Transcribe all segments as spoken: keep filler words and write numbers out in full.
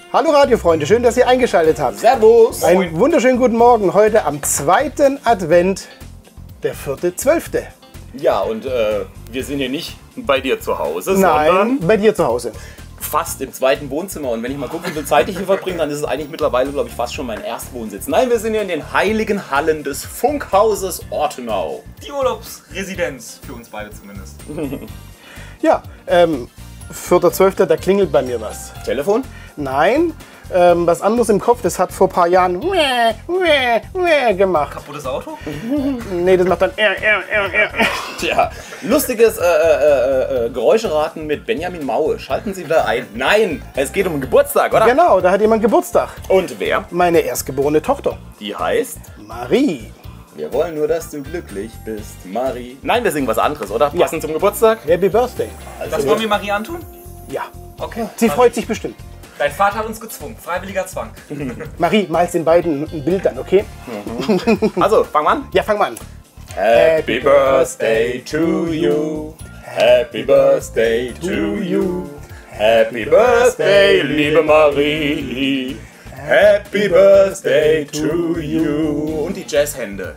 Hallo Radiofreunde, schön, dass ihr eingeschaltet habt. Servus. Einen wunderschönen guten Morgen heute am zweiten Advent, der vierte zwölfte Ja, und äh, wir sind hier nicht bei dir zu Hause, Nein, sondern bei dir zu Hause. fast im zweiten Wohnzimmer. Und wenn ich mal gucke, wie viel Zeit ich hier verbringe, dann ist es eigentlich mittlerweile, glaube ich, fast schon mein Erstwohnsitz. Nein, wir sind hier in den heiligen Hallen des Funkhauses Ortenau. Die Urlaubsresidenz, für uns beide zumindest. Ja, ähm, vierter zwölfter da klingelt bei mir was. Telefon? Nein, ähm, was anderes im Kopf, das hat vor ein paar Jahren wäh, wäh, wäh gemacht. Kaputtes Auto? Nee, das macht dann äh, äh, äh, äh. Tja, lustiges äh, äh, äh, Geräuscheraten mit Benjamin Maue. Schalten Sie wieder ein. Nein, es geht um einen Geburtstag, oder? Genau, da hat jemand Geburtstag. Und wer? Meine erstgeborene Tochter, Die heißt? Marie. Wir wollen nur, dass du glücklich bist, Marie. Nein, wir singen was anderes, oder? Passend zum Geburtstag? Happy Birthday. Das wollen wir Marie antun? Ja, Okay. sie freut sich bestimmt. Dein Vater hat uns gezwungen. Freiwilliger Zwang. Marie, malst den beiden ein Bild dann, okay? Also, fangen wir an. Ja, fang mal an. Happy Birthday to you. Happy Birthday to you. Happy Birthday, liebe Marie. Happy Birthday to you. Und die Jazzhände.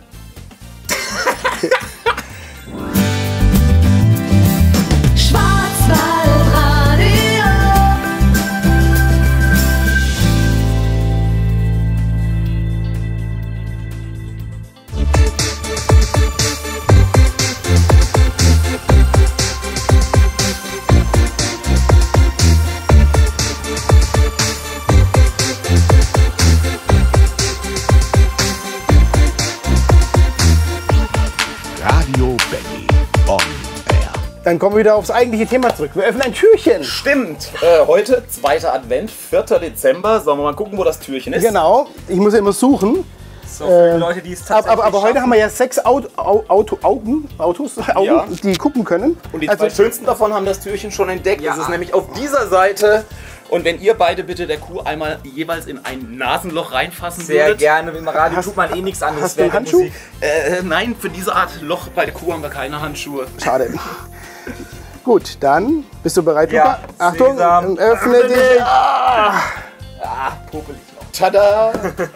Radio Benny on Air. Dann kommen wir wieder aufs eigentliche Thema zurück. Wir öffnen ein Türchen. Stimmt. Äh, heute, zweiter Advent, vierter Dezember. Sollen wir mal gucken, wo das Türchen ist? Genau, ich muss ja immer suchen. So für die Leute, die es Aber, tatsächlich aber, aber heute schaffen. haben wir ja sechs Auto, Au- Auto, Augen, Autos, Augen, Ja. die gucken können. Und die Also, zwei schönsten davon haben das Türchen schon entdeckt. Ja. Das ist nämlich auf dieser Seite. Und wenn ihr beide bitte der Kuh einmal jeweils in ein Nasenloch reinfassen Sehr würdet. gerne. Im Radio tut man eh nichts anderes. hast du einen während der Handschuh? Musik. Äh, nein, für diese Art Loch bei der Kuh haben wir keine Handschuhe. schade. Gut, dann bist du bereit, Ja, Luca? Achtung, Sesam. öffne dich. Ah. Ah, popelig noch. Tada!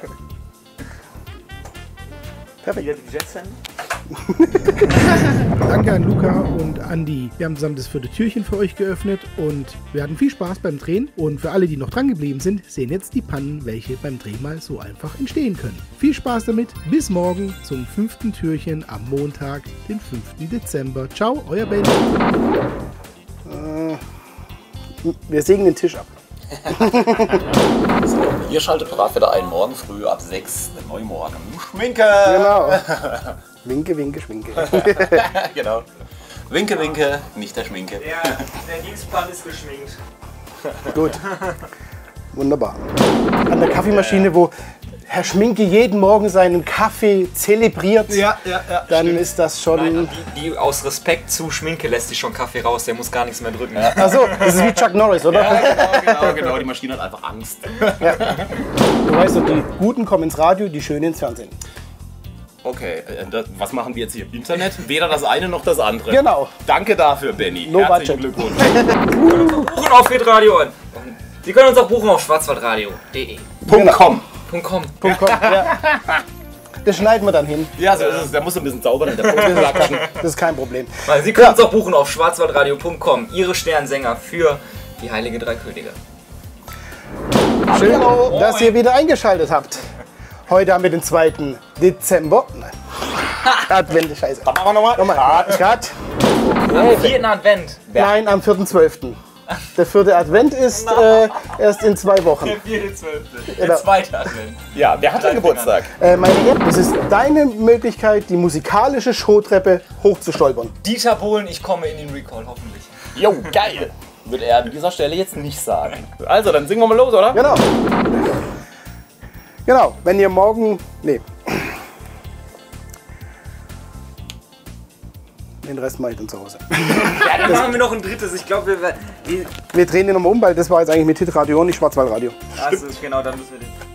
Perfekt. Wieder die Jazzhände. Danke an Luca und Andi. Wir haben zusammen das vierte Türchen für euch geöffnet und wir hatten viel Spaß beim Drehen. Und für alle, die noch dran geblieben sind, sehen jetzt die Pannen, welche beim Dreh mal so einfach entstehen können. Viel Spaß damit. Bis morgen zum fünften Türchen am Montag, den fünften Dezember. Ciao, euer Benny. Wir sägen den Tisch ab. So, ihr schaltet brav wieder ein, morgen früh ab sechs, der Neumorgen. Schminke! Genau. Winke, winke, schminke. Genau. Winke, winke, nicht der Schminke. Der, der Dienstplan ist geschminkt. Gut. Wunderbar. An der Kaffeemaschine, wo Herr Schminke jeden Morgen seinen Kaffee zelebriert, Ja, ja, ja. dann ist das schon... Nein, die, die aus Respekt zu Schminke lässt sich schon Kaffee raus, der muss gar nichts mehr drücken. Ja. Achso, das ist wie Chuck Norris, oder? Ja, genau, genau, genau. Die Maschine hat einfach Angst. Du weißt doch, die Guten kommen ins Radio, die Schönen ins Fernsehen. Okay, äh, das, was machen wir jetzt hier im Internet? Weder das eine noch das andere. Genau. Danke dafür, Benny. No Herzlichen budget. Glückwunsch. Buchen auf Hitradio an. Sie können uns auch buchen auf schwarzwaldradio punkt de. Punkt com. .com. Punkt com. Ja. Das schneiden wir dann hin. Ja, so ist es. Der muss ein bisschen zaubern in der Postproduktion. Das ist kein Problem. Also, Sie können uns auch buchen auf schwarzwaldradio punkt com. Ihre Sternsänger für die Heilige Drei Könige. Schön, dass ihr wieder eingeschaltet habt. Heute haben wir den zweiten Dezember. Nein. Advent, scheiße. Machen wir nochmal. Nochmal. Cut. Am vierten Advent. Nein, am vierten zwölften Der vierte Advent ist äh, erst in zwei Wochen. vierte zwölfte Genau. Der zweite Advent. Ja, wer hat denn Geburtstag? Äh, meine Erd, das ist deine Möglichkeit, die musikalische Showtreppe hochzustolpern. Dieter Bohlen, ich komme in den Recall, hoffentlich. Jo, geil. Würde er an dieser Stelle jetzt nicht sagen. Also, dann singen wir mal los, oder? Genau. Genau, wenn ihr morgen. Nee. Den Rest mache ich dann zu Hause. Ja, dann machen wir noch ein drittes. Ich glaube, wir, wir, Wir drehen den nochmal um, weil das war jetzt eigentlich mit Hitradio und nicht Schwarzwaldradio. das ist genau, dann müssen wir den.